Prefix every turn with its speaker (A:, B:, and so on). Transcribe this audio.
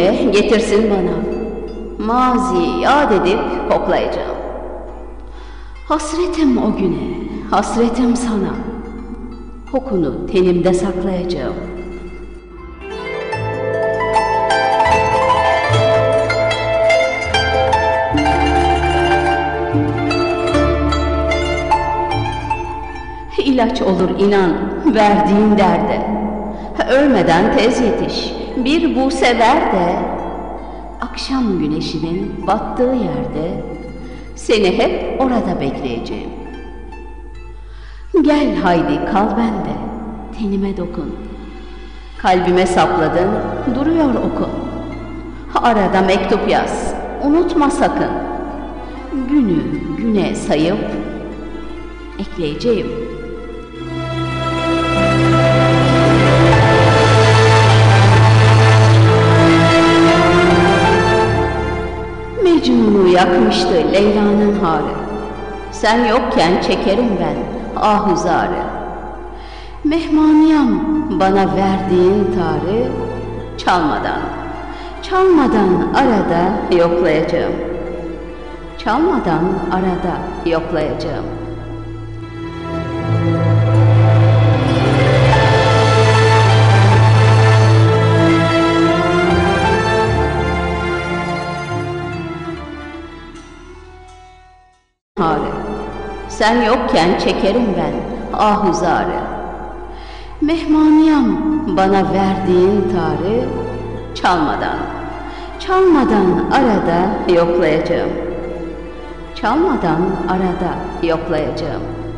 A: gelince getirsin bana. Maziyi yad edip koklayacağım. Hasretim o güne, hasretim sana. Kokunu tenimde saklayacağım. İlaç olur inan verdiğin derde. Ölmeden tez yetiş, bir buse ver de. Akşam güneşinin battığı yerde seni hep orada bekleyeceğim. Gel haydi kal bende, tenime dokun. Kalbime sapladın, duruyor okun. Arada mektup yaz, unutma sakın. Günü güne sayıp ekleyeceğim. Mecnun'u yakmıştı Leyla'nın harı. Sen yokken çekerim ben ahuzarı. Mehmaniyam bana verdiğin tarı, çalmadan, çalmadan arada yoklayacağım. Çalmadan arada yoklayacağım. Sen yokken çekerim ben ahuzarı. Mehmaniyam bana verdiğin tarı, çalmadan, çalmadan arada yoklayacağım. Çalmadan arada yoklayacağım.